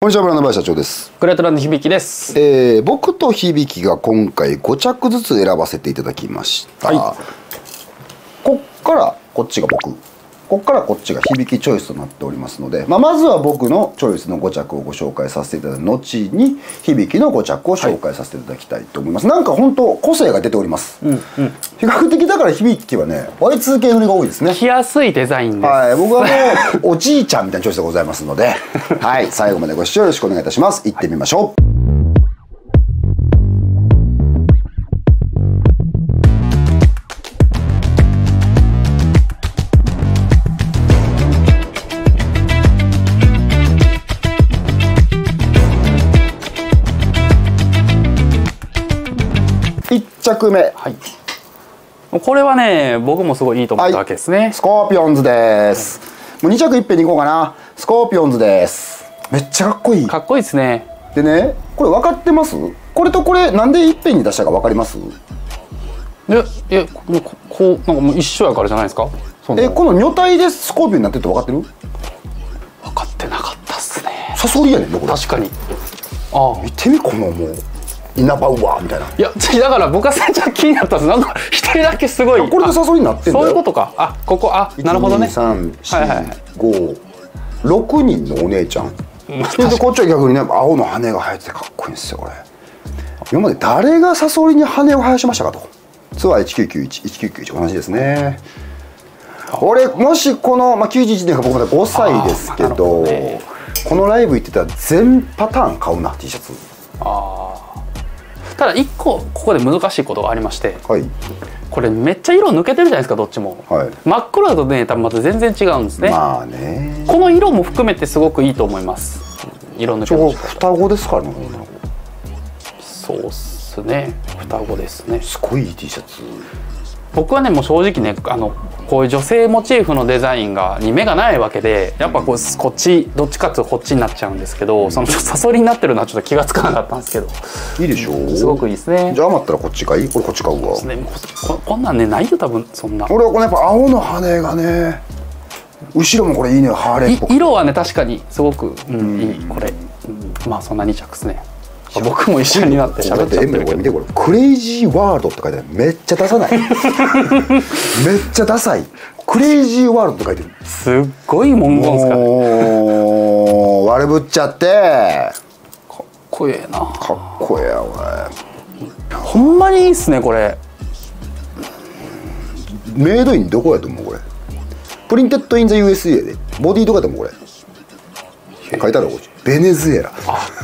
こんにちは、ブランドバイ社長です。 グレートランド響です。 僕と響が今回5着ずつ選ばせていただきました。はい、こっからこっちが僕、こっからこっちが響チョイスとなっておりますので、まずは僕のチョイスの5着をご紹介させていただいた後に響の5着を紹介させていただきたいと思います。なんか本当個性が出ております。比較的だから響はね Y2K 塗りが多いですね。 着やすいデザインです。 はい、僕はもうおじいちゃんみたいなチョイスでございますのではい、最後までご視聴よろしくお願いいたします。行ってみましょう。1着目、 はい、これはね僕もすごいいいと思ったわけですね。はい、 スコーピオンズです。もう2着いっぺんにいこうかな。スコーピオンズです。めっちゃかっこいい。 かっこいいですね。 でね、これ分かってます？これとこれなんでいっぺんに出したか分かります？ こうなんかもう一緒やからじゃないですか。 この女体でスコーピオンになってるって分かってる？ 分かってなかったっすね。 サソリやねんどこれ。確かに。 見てみこのもうイナバウアーみたいな。 いやだから僕は最初気になったんです。なんか一人だけすごい。 これでサソリになってんだよ。 そういうことか。あ、ここなるほどね。 6人のお姉ちゃん。でこっちは逆にね青の羽が生えててかっこいいんですよこれ。今まで誰がサソリに羽を生やしましたかと。ツアー1991同じですね。俺もしこの91年が僕まだ5歳ですけど、このライブ行ってたら全パターン買うな T シャツ。 ただ1個ここで難しいことがありまして、 はい、 これめっちゃ色抜けてるじゃないですかどっちも、はい、真っ黒だとね多分また全然違うんですね。 まあね、 この色も含めてすごくいいと思います。色抜けの双子ですからね。 そうっすね、双子ですね。 すごいいい T シャツ。 僕はねもう正直ねこういう女性モチーフのデザインに目がないわけでやっぱこっちどっちかっていうとこっちになっちゃうんですけど、そのサソリになってるのはちょっと気がつかなかったんですけど。 いいでしょう。 すごくいいですね。 じゃあ余ったらこっち買い？これこっち買うわ。 そうですね。こんなんねないよ多分そんな。 俺はこのやっぱ青の羽がね、後ろもこれいいね、ハーレーっぽく。 色はね確かにすごくいいこれ。まあそんな2着ですね。僕も一緒になって喋っちゃってるけど。 見てこれクレイジーワールドって書いてある。めっちゃダサない？めっちゃダサい。クレイジーワールドって書いてる。 すっごい文言ですからね。 悪ぶっちゃってかっこええな。 かっこええや俺。 ほんまにいいっすねこれ。 メイドインどこやと思うこれ。プリンテッドインザ USA でボディどこやと思うこれ。書いてあるこっちベネズエラ。こ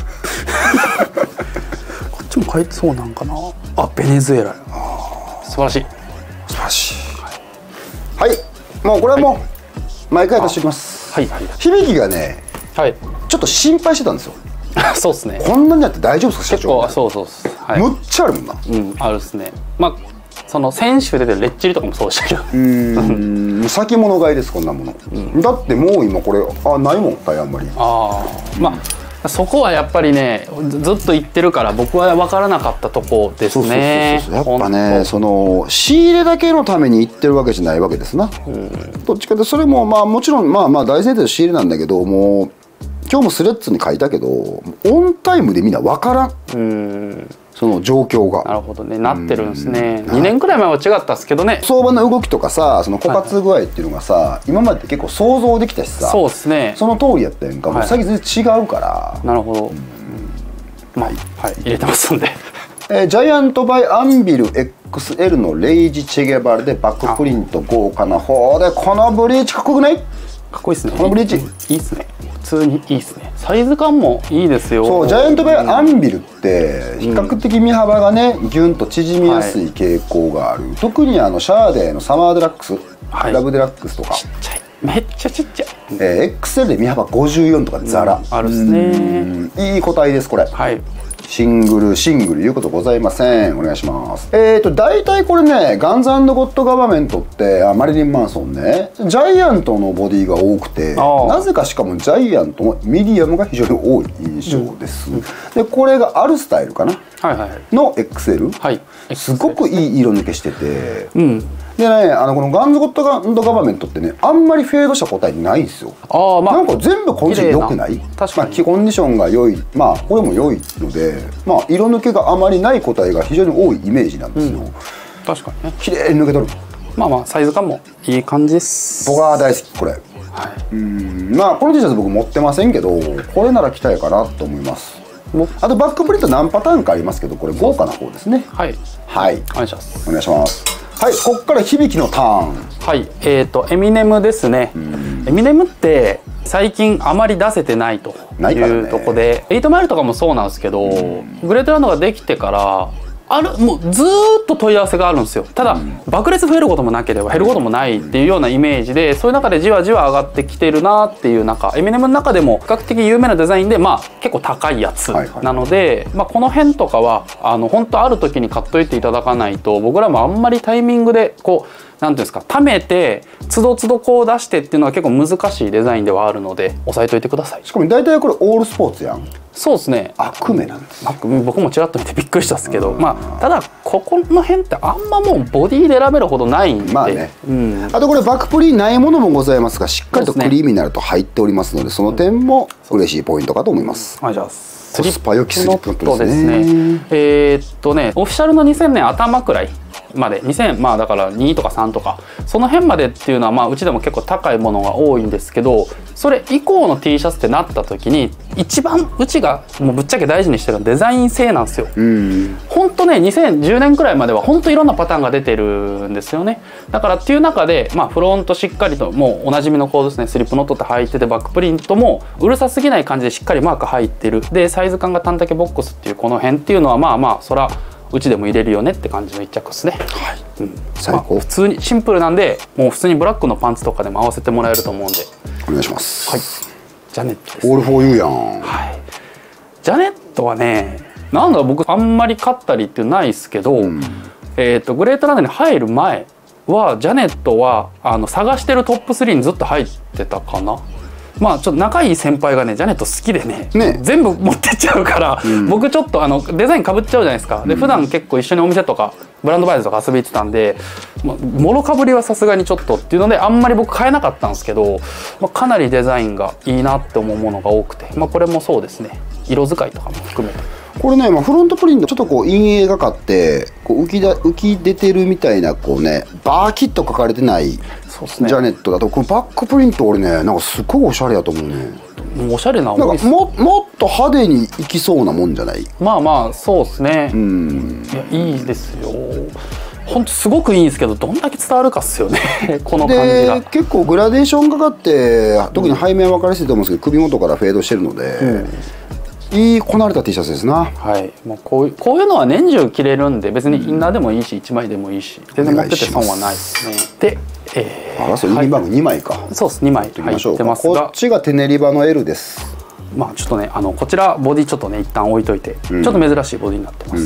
っちも書いてそうなんかな。ベネズエラ。素晴らしい。 素晴らしい。はい、もうこれはもう毎回出しておきます。響がね、ちょっと心配してたんですよ。 そうですね。 こんなになって大丈夫ですか社長。 結構そうです。 むっちゃあるもんな。 あるですね。その先週出てるレッチリとかもそうでしたけど。 先物買いですこんなもの。だってもう今これないもんあんまり。 そこはやっぱりねずっと言ってるから僕は分からなかったとこですね。 やっぱねその仕入れだけのために行ってるわけじゃないわけですな。どっちかとそれももちろん大前提の仕入れなんだけども、今日もスレッズに書いたけどオンタイムでみんな分からん。その状況が。 なるほどね、なってるんですね。2年くらい前は違ったっすけどね。 相場の動きとかさ、その枯渇具合っていうのがさ、今までって結構想像できたしさ。 そうですね。 その通りやったやんか。もう最近全然違うから。 なるほど。入れてますんで。 ジャイアントバイアンビル XL のレイジチェゲバルでバックプリント豪華な方で、このブリーチかっこよくない？ かっこいいですね。 このブリーチいいですね。普通にいいですね。サイズ感もいいですよ。 そう、ジャイアントバイアンビルって比較的身幅がねギュンと縮みやすい傾向がある。特にシャーデーのサマーデラックス、ラブデラックスとかちっちゃい、めっちゃちっちゃい。 XL で身幅54とかザラあるっすね。 いい個体ですこれ。シングル言うことございません。お願いします。大体これねガンズ&ゴッドガバメントってマリリン・マンソンねジャイアントのボディが多くて、なぜかしかもジャイアントのミディアムが非常に多い印象です。でこれがアルスタイルかなの XL、すごくいい色抜けしてて、 でね、このガンズ・ゴッド・ガバメントってね、あんまりフェードした個体ないんですよ。 ああ、まあなんか全部コンディション良くない？ 確かに、 コンディションが良い、まあこれも良いので、まあ色抜けがあまりない個体が非常に多いイメージなんですよ。 確かにね。 綺麗に抜け取る。 まあまあサイズ感もいい感じです。 僕は大好きこれ。まあこの T シャツ僕持ってませんけど、これなら着たいかなと思います。あとバックプリント何パターンかありますけど、これ豪華な方ですね。 はい。 はい。 お願いします。 お願いします。はい、ここから響きのターン。 はい、エミネムですね。エミネムって最近あまり出せてないというとこで、8マイルとかもそうなんですけど、グレートランドができてからもうずーっと問い合わせがあるんですよ。ただ爆裂増えることもなければ減ることもないっていうようなイメージで、そういう中でじわじわ上がってきてるなっていう中、エミネムの中でも比較的有名なデザインで、まあ結構高いやつなので、まあこの辺とかは本当ある時に買っといていただかないと、僕らもあんまりタイミングでこうなんていうんですか、貯めてつどつどこう出してっていうのは結構難しいデザインではあるので、押さえといてください。 しかも大体これオールスポーツやん。 そうですね。 悪名なんです。 僕もちらっと見てびっくりしたんですけど、まあただここの辺ってあんまもうボディで選べるほどないんで、 まあね、あとこれバックプリないものもございますが、しっかりとクリーミーになると入っておりますので、その点も嬉しいポイントかと思います。 はい、じゃあコスパ良きスリップノットですね。 オフィシャルの2000年頭くらいまで、2000、まあだから2とか3とかその辺までっていうのは、まあうちでも結構高いものが多いんですけど、それ以降の T シャツってなった時に一番うちがもうぶっちゃけ大事にしてるのはデザイン性なんですよ。ほんとね、2010年くらいまではほんといろんなパターンが出てるんですよね。だからっていう中で、まあフロントしっかりともうおなじみのコードですね、スリップノットって入ってて、バックプリントもうるさすぎない感じでしっかりマーク入ってる。でサイズ感が短丈ボックスっていうこの辺っていうのは、まあまあそらうちでも入れるよねって感じの一着ですね。はい、最高。普通にシンプルなんで、もう普通にブラックのパンツとかでも合わせてもらえると思うんでお願いします。 はい、ジャネットですね。 オールフォーユーやん。 はい、ジャネットはね、なんだ僕あんまり買ったりってないですけど、グレートランドに入る前はジャネットは探してるトップ3にずっと入ってたかな。まあちょっと仲いい先輩がねジャネット好きでね全部持ってっちゃうから、僕ちょっとデザインかぶっちゃうじゃないですか。で普段結構一緒にお店とかブランドバイズとか遊びに行ってたんで、もろかぶりはさすがにちょっとっていうのであんまり僕買えなかったんですけど、かなりデザインがいいなって思うものが多くて、これもそうですね、色使いとかも含めて。 これね、フロントプリントちょっとこう陰影がかってこう浮き出てるみたいなこうね、バーキッと書かれてないジャネットだと、このバックプリント俺ねなんかすごいおしゃれやと思うね。 おしゃれななんかもっと派手にいきそうなもんじゃない？ まあまあそうですね。いやいいですよ。本当すごくいいんですけど、どんだけ伝わるかっすよねこの感じが。 結構グラデーションかかって特に背面は分かりやすいと思うんですけど、首元からフェードしてるので、いいこなれた T シャツですな。 はい、もうこういうのは年中着れるんで、別にインナーでもいいし1枚でもいいし、全然持ってて損はないですね。で、 ラストインディバッグ2枚か。 そうです、2枚入ってますが、 こっちがテネリバの L です。 まあちょっとね、こちらボディちょっとね一旦置いといて、ちょっと珍しいボディになってます。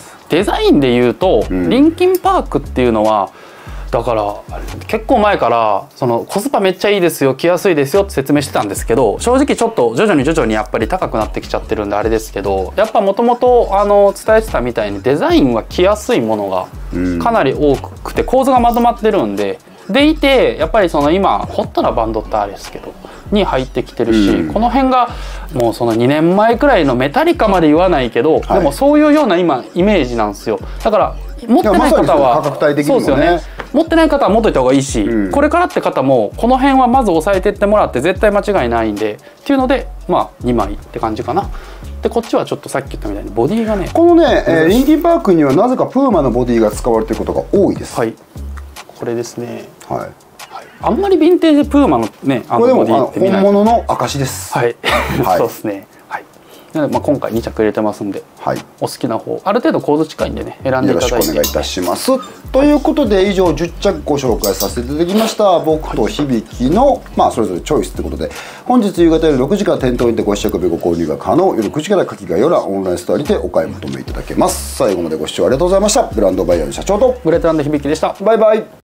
デザインでいうと、リンキンパークっていうのはだから結構前からコスパめっちゃいいですよ、着やすいですよって説明してたんですけど、正直ちょっと徐々にやっぱり高くなってきちゃってるんであれですけど、やっぱもともと伝えてたみたいにデザインは着やすいものがかなり多くて、構図がまとまってるんで、でいてやっぱり今ホットなバンドってあれですけどに入ってきてるし、この辺がもう2年前くらいのメタリカまで言わないけど、でもそういうような今イメージなんですよ。だから持ってない方はそうですよね、持ってない方は持っといた方がいいし、これからって方もこの辺はまず押さえてってもらって絶対間違いないんでっていうので、まあ2枚って感じかな。でこっちはちょっとさっき言ったみたいにボディがね、 このね、リンキンパークにはなぜかプーマのボディが使われていることが多いです。 はい、これですね。 はい、 あんまりヴィンテージプーマのね、 これでも本物の証です。 はい、そうですね。はい。なので今回2着入れてますんで、お好きな方ある程度構図近いんでね、選んでいただいてよろしくお願いいたします。ということで以上10着ご紹介させていただきました。僕と響のそれぞれチョイスということで、本日夕方夜6時から店頭にてご試着日ご購入が可能、夜9時から夏季が夜オンラインストアにてお買い求めいただけます。最後までご視聴ありがとうございました。ブランドバイヤーの社長とグレートランド響でした。 バイバイ。